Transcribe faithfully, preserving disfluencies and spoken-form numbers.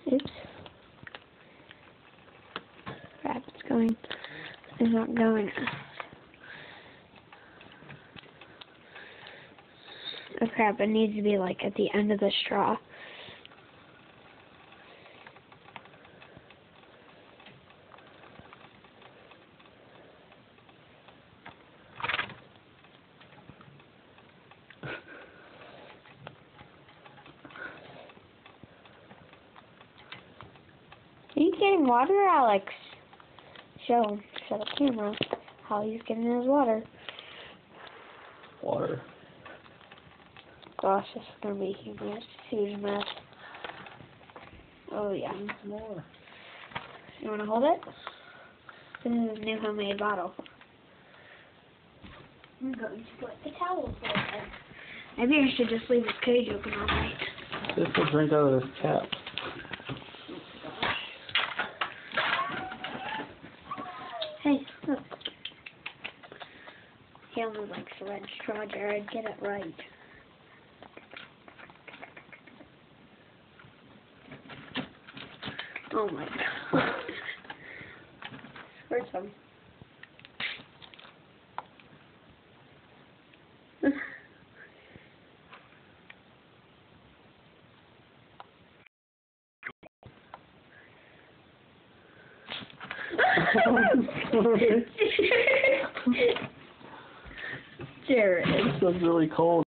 Oops. Crap, it's going. It's not going. Oh crap, it needs to be like at the end of the straw. Are you getting water, Alex? Show, show the camera how he's getting his water. Water. Gosh, this is gonna be a huge, huge mess. Oh yeah. More. You wanna hold it? This is a new homemade bottle. I'm going to put the towel for it. Maybe I should just leave this cage open all night. Just to drink out of this tap. Hey, look. He almost likes the red straw, Jared. Get it right. Oh my god. Squirt some. Jared. This is really cold.